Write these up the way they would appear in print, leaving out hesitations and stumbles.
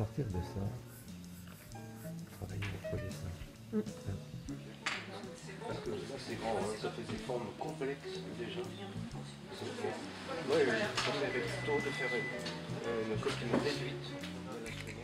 partir de ça, travailler votre dessin. Parce que ça c'est grand, hein, ça fait des formes complexes déjà. Ouais, ça fait plutôt de faire une copine réduite de la seconde.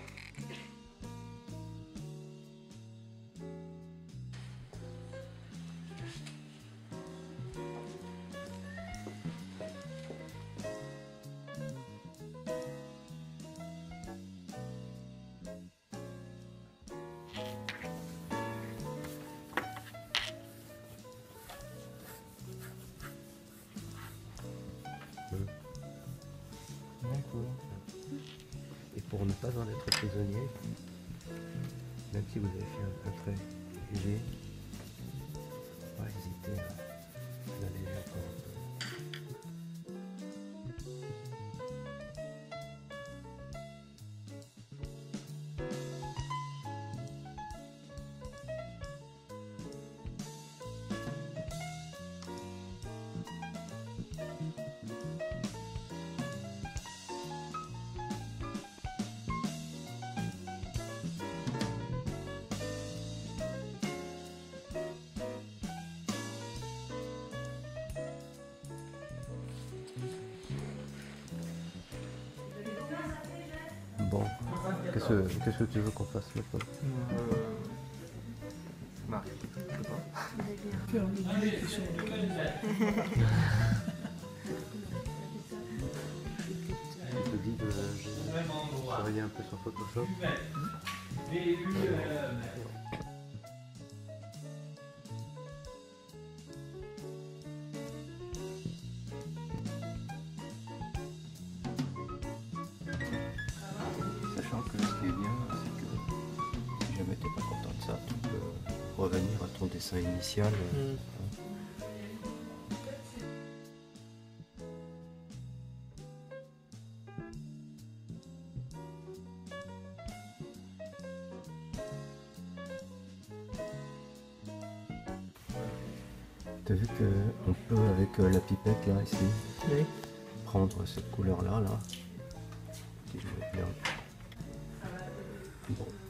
D'accord. Et pour ne pas en être prisonnier, même si vous avez fait un trait léger, pas hésiter à l'alléger encore un peu. Bon, qu'est-ce que tu veux qu'on fasse maintenant? Marie, je sais pas. Faire le blé qui sort du canal. Je te dis de travailler un peu sur Photoshop. Sachant que ce qui est bien, c'est que si jamais tu n'es pas content de ça, tu peux revenir à ton dessin initial. T'as vu qu'on peut avec la pipette là ici, Oui. prendre cette couleur là, qui je vais bien. Bon.